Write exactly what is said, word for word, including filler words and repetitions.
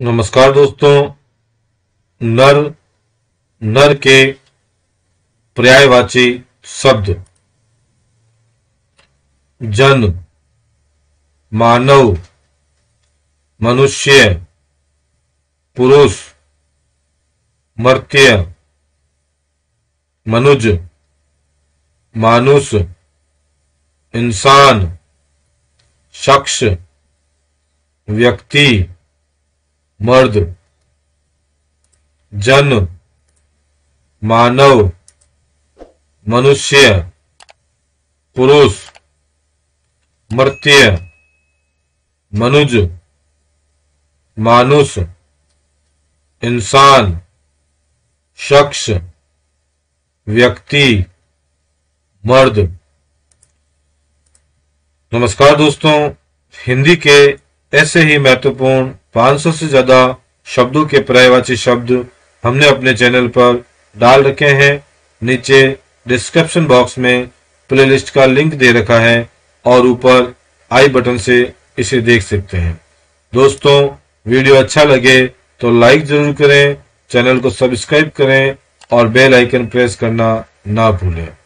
नमस्कार दोस्तों। नर नर के पर्यायवाची शब्द। जन, मानव, मनुष्य, पुरुष, मर्त्य, मनुज, मानुष, इंसान, शख्स, व्यक्ति, मर्द। जन, मानव, मनुष्य, पुरुष, मर्त्य, मनुज, मानुष, इंसान, शख्स, व्यक्ति, मर्द। नमस्कार दोस्तों, हिंदी के ऐसे ही महत्वपूर्ण पाँच सौ से ज्यादा शब्दों के पर्यायवाची शब्द हमने अपने चैनल पर डाल रखे हैं। नीचे डिस्क्रिप्शन बॉक्स में प्लेलिस्ट का लिंक दे रखा है और ऊपर आई बटन से इसे देख सकते हैं। दोस्तों, वीडियो अच्छा लगे तो लाइक जरूर करें, चैनल को सब्सक्राइब करें और बेल आइकन प्रेस करना ना भूलें।